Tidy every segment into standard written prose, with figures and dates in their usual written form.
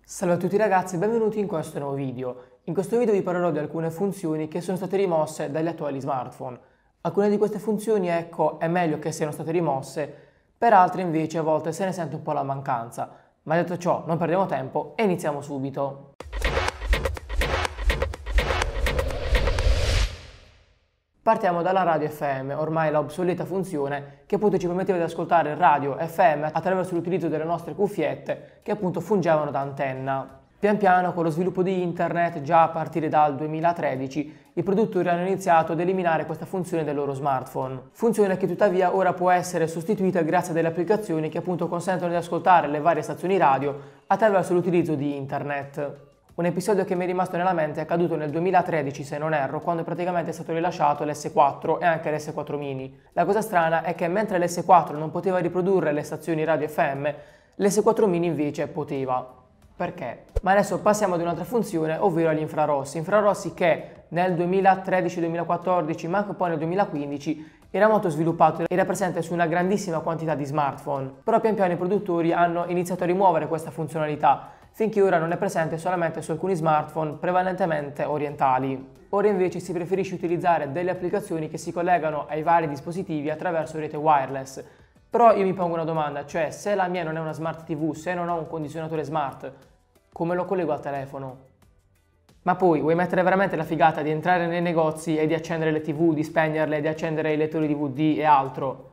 Salve a tutti ragazzi e benvenuti in questo nuovo video. In questo video vi parlerò di alcune funzioni che sono state rimosse dagli attuali smartphone. Alcune di queste funzioni, ecco, è meglio che siano state rimosse, per altre invece a volte se ne sente un po' la mancanza. Ma detto ciò, non perdiamo tempo e iniziamo subito. Partiamo dalla radio FM, ormai la obsoleta funzione che appunto ci permetteva di ascoltare radio FM attraverso l'utilizzo delle nostre cuffiette che appunto fungevano da antenna. Pian piano con lo sviluppo di internet, già a partire dal 2013, i produttori hanno iniziato ad eliminare questa funzione dai loro smartphone. Funzione che tuttavia ora può essere sostituita grazie a delle applicazioni che appunto consentono di ascoltare le varie stazioni radio attraverso l'utilizzo di internet. Un episodio che mi è rimasto nella mente è accaduto nel 2013, se non erro, quando praticamente è stato rilasciato l'S4 e anche l'S4 Mini. La cosa strana è che mentre l'S4 non poteva riprodurre le stazioni radio FM, l'S4 Mini invece poteva. Perché? Ma adesso passiamo ad un'altra funzione, ovvero agli infrarossi. Infrarossi che nel 2013-2014, ma anche poi nel 2015, era molto sviluppato e era presente su una grandissima quantità di smartphone. Però pian piano i produttori hanno iniziato a rimuovere questa funzionalità, finché ora non è presente solamente su alcuni smartphone prevalentemente orientali. Ora invece si preferisce utilizzare delle applicazioni che si collegano ai vari dispositivi attraverso rete wireless. Però io mi pongo una domanda, cioè se la mia non è una smart TV, se non ho un condizionatore smart, come lo collego al telefono? Ma poi vuoi mettere veramente la figata di entrare nei negozi e di accendere le TV, di spegnerle, di accendere i lettori DVD e altro?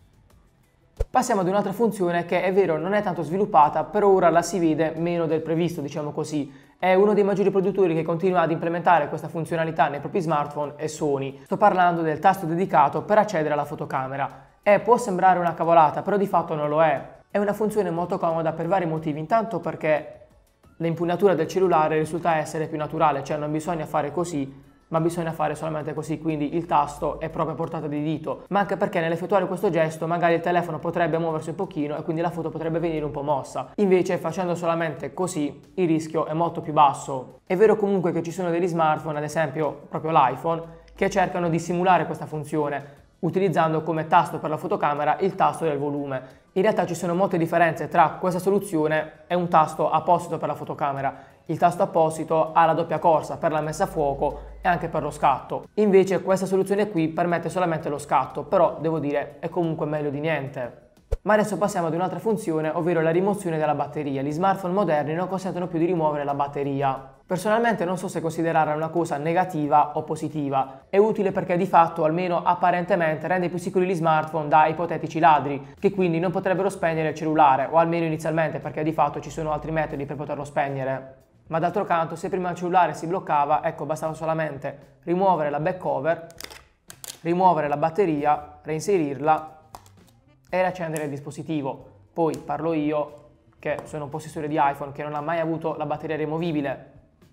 Passiamo ad un'altra funzione che è vero non è tanto sviluppata, però ora la si vede meno del previsto, diciamo così. È uno dei maggiori produttori che continua ad implementare questa funzionalità nei propri smartphone è Sony. Sto parlando del tasto dedicato per accedere alla fotocamera. Può sembrare una cavolata, però di fatto non lo è. È una funzione molto comoda per vari motivi, intanto perché l'impugnatura del cellulare risulta essere più naturale, cioè non bisogna fare così, ma bisogna fare solamente così, quindi il tasto è proprio a portata di dito, ma anche perché nell'effettuare questo gesto magari il telefono potrebbe muoversi un pochino e quindi la foto potrebbe venire un po' mossa. Invece facendo solamente così il rischio è molto più basso. È vero comunque che ci sono degli smartphone, ad esempio proprio l'iPhone, che cercano di simulare questa funzione, utilizzando come tasto per la fotocamera il tasto del volume. In realtà ci sono molte differenze tra questa soluzione e un tasto apposito per la fotocamera. Il tasto apposito ha la doppia corsa per la messa a fuoco e anche per lo scatto. Invece questa soluzione qui permette solamente lo scatto, però devo dire è comunque meglio di niente. Ma adesso passiamo ad un'altra funzione, ovvero la rimozione della batteria. Gli smartphone moderni non consentono più di rimuovere la batteria. Personalmente non so se considerarla una cosa negativa o positiva. È utile perché di fatto, almeno apparentemente, rende più sicuri gli smartphone da ipotetici ladri, che quindi non potrebbero spegnere il cellulare, o almeno inizialmente, perché di fatto ci sono altri metodi per poterlo spegnere. Ma d'altro canto, se prima il cellulare si bloccava, ecco, bastava solamente rimuovere la back cover, rimuovere la batteria, reinserirla e riaccendere il dispositivo. Poi parlo io, che sono un possessore di iPhone, che non ha mai avuto la batteria rimovibile.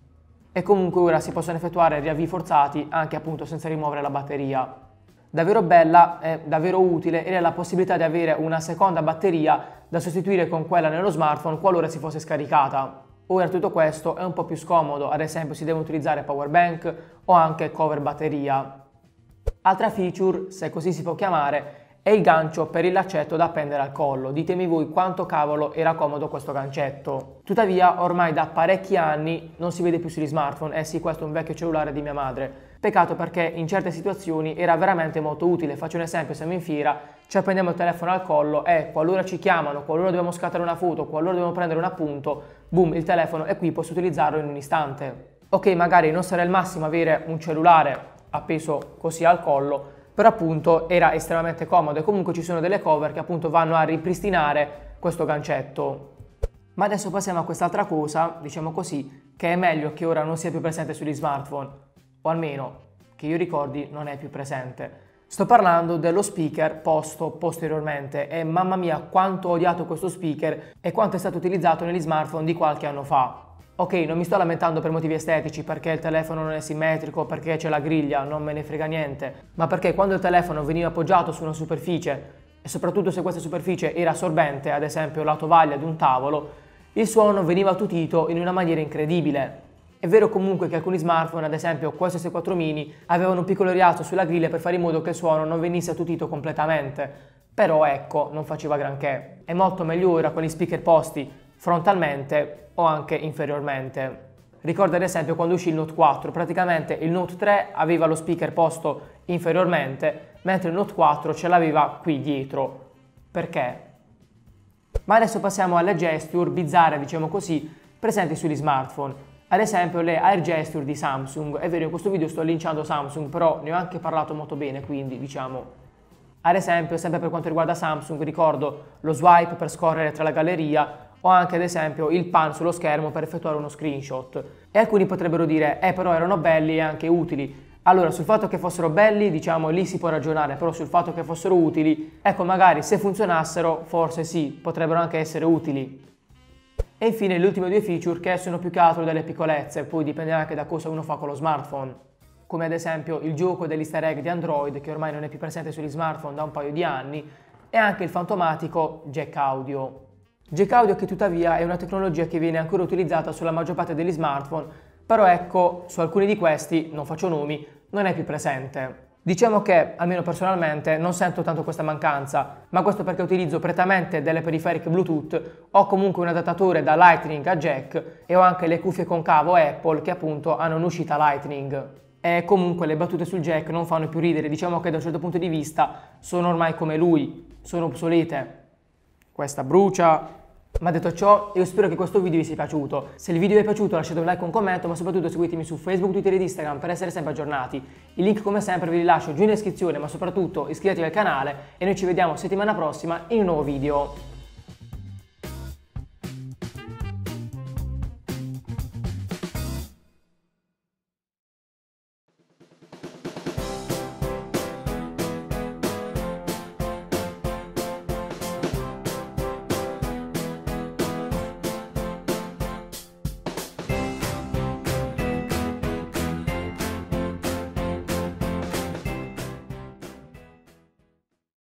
E comunque ora si possono effettuare riavvii forzati anche appunto senza rimuovere la batteria. Davvero bella e davvero utile è la possibilità di avere una seconda batteria da sostituire con quella nello smartphone qualora si fosse scaricata. Ora tutto questo è un po' più scomodo, ad esempio si deve utilizzare power bank o anche cover batteria. Altra feature, se così si può chiamare, è il gancio per il laccetto da appendere al collo. Ditemi voi quanto cavolo era comodo questo gancetto. Tuttavia ormai da parecchi anni non si vede più sugli smartphone. Eh sì, questo è un vecchio cellulare di mia madre. Peccato perché in certe situazioni era veramente molto utile. Faccio un esempio: siamo in fiera, ci appendiamo il telefono al collo e qualora ci chiamano, qualora dobbiamo scattare una foto, qualora dobbiamo prendere un appunto, boom, il telefono è qui, posso utilizzarlo in un istante. Ok, magari non sarà il massimo avere un cellulare appeso così al collo, però appunto era estremamente comodo e comunque ci sono delle cover che appunto vanno a ripristinare questo gancetto. Ma adesso passiamo a quest'altra cosa, diciamo così, che è meglio che ora non sia più presente sugli smartphone, o almeno che io ricordi non è più presente. Sto parlando dello speaker posto posteriormente e mamma mia quanto ho odiato questo speaker e quanto è stato utilizzato negli smartphone di qualche anno fa. Ok, non mi sto lamentando per motivi estetici, perché il telefono non è simmetrico, perché c'è la griglia, non me ne frega niente, ma perché quando il telefono veniva appoggiato su una superficie, e soprattutto se questa superficie era assorbente, ad esempio la tovaglia di un tavolo, il suono veniva attutito in una maniera incredibile. È vero comunque che alcuni smartphone, ad esempio questo S4 Mini, avevano un piccolo rialzo sulla griglia per fare in modo che il suono non venisse attutito completamente, però ecco, non faceva granché. È molto meglio ora con gli speaker posti frontalmente o anche inferiormente. Ricorda ad esempio quando uscì il Note 4, praticamente il Note 3 aveva lo speaker posto inferiormente, mentre il Note 4 ce l'aveva qui dietro. Perché? Ma adesso passiamo alle gesture bizzarre, diciamo così, presenti sugli smartphone. Ad esempio le Air Gesture di Samsung. È vero, in questo video sto linciando Samsung, però ne ho anche parlato molto bene, quindi diciamo. Ad esempio, sempre per quanto riguarda Samsung, ricordo lo swipe per scorrere tra la galleria, o anche ad esempio il pan sullo schermo per effettuare uno screenshot. E alcuni potrebbero dire, però erano belli e anche utili. Allora, sul fatto che fossero belli, diciamo, lì si può ragionare, però sul fatto che fossero utili, ecco, magari se funzionassero, forse sì, potrebbero anche essere utili. E infine le ultime due feature che sono più che altro delle piccolezze, poi dipende anche da cosa uno fa con lo smartphone. Come ad esempio il gioco dell'easter egg di Android, che ormai non è più presente sugli smartphone da un paio di anni, e anche il fantomatico jack audio. Jack audio che tuttavia è una tecnologia che viene ancora utilizzata sulla maggior parte degli smartphone, però ecco, su alcuni di questi, non faccio nomi, non è più presente. Diciamo che, almeno personalmente, non sento tanto questa mancanza, ma questo perché utilizzo prettamente delle periferiche Bluetooth, ho comunque un adattatore da Lightning a jack e ho anche le cuffie con cavo Apple che appunto hanno un'uscita Lightning. E comunque le battute sul jack non fanno più ridere, diciamo che da un certo punto di vista sono ormai come lui, sono obsolete. Questa brucia. Ma detto ciò, io spero che questo video vi sia piaciuto. Se il video vi è piaciuto lasciate un like o un commento, ma soprattutto seguitemi su Facebook, Twitter ed Instagram per essere sempre aggiornati. I link come sempre vi li lascio giù in descrizione, ma soprattutto iscrivetevi al canale e noi ci vediamo settimana prossima in un nuovo video.